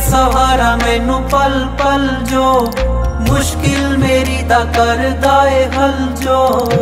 सहारा मैनू पल पल जो, मुश्किल मेरी दा करदा ए हल जो।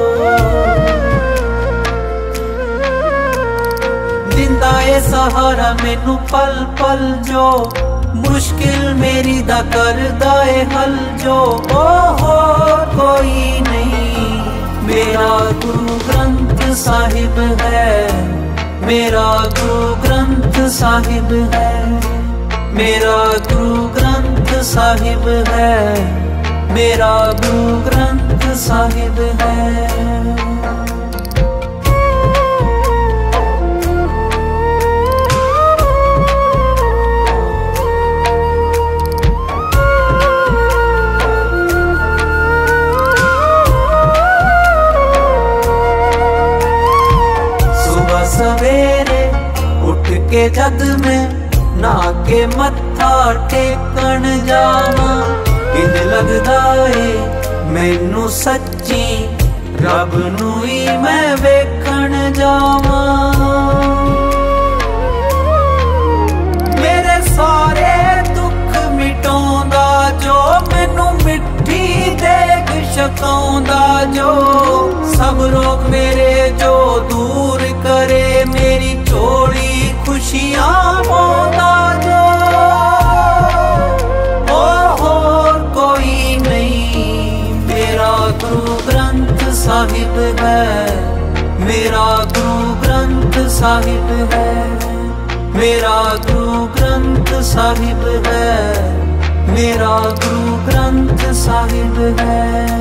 दिंदा ए सहारा मैनू पल पल जो, मुश्किल मेरी दा करदा ए हल जो। ओ हो कोई नहीं, मेरा गुरु ग्रंथ साहिब है, मेरा गुरु ग्रंथ साहिब है, मेरा गुरु ग्रंथ साहिब है, मेरा गुरु ग्रंथ साहिब है। सवेरे उठ के जग में नहा के मत्था टेकन जावा, इंज लगदा ए मैनू सच्ची रब नू ही मैं वेखण जावा। मेरे सारे दुख मिटाउंदा जो, मैनू मिठी देग छकाउंदा जो। सब रोग मेरे जो दूर करे, मेरी झोली खुशियां पाउंदा जो। ओ होर कोई नहीं, मेरा गुरु ग्रंथ साहिब है, मेरा गुरु ग्रंथ साहिब है, मेरा गुरु ग्रंथ साहिब है, मेरा गुरु ग्रंथ साहिब है।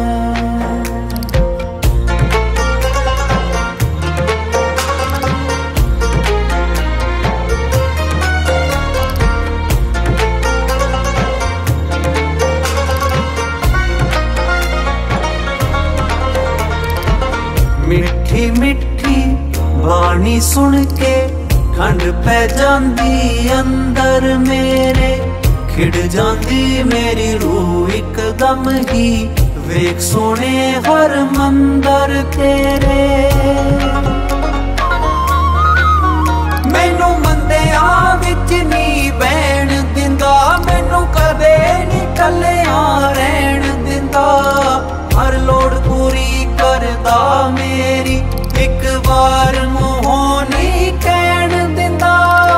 मिठी मिठी बाणी सुन के ठंड पै जांदी अंदर मेरे, खिड़ जांदी मेरी रूह एकदम ही, वेख सोने हर मंदर तेरे। मैनू मंदिया विच नी बैण दिंदा, मैनू कदे नी कल्लिया रहन दिंदा। हर लोड़ पूरी करदा मेरी, एक बार मूहों नी कहन दिंदा।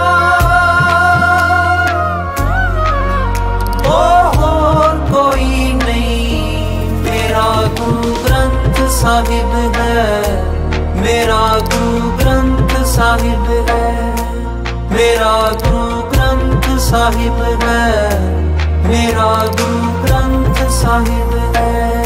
ओ होर कोई नहीं, मेरा गुरु ग्रंथ साहिब है, मेरा गुरु ग्रंथ साहिब है, मेरा गुरु ग्रंथ साहिब है, मेरा गुरु ग्रंथ साहिब है।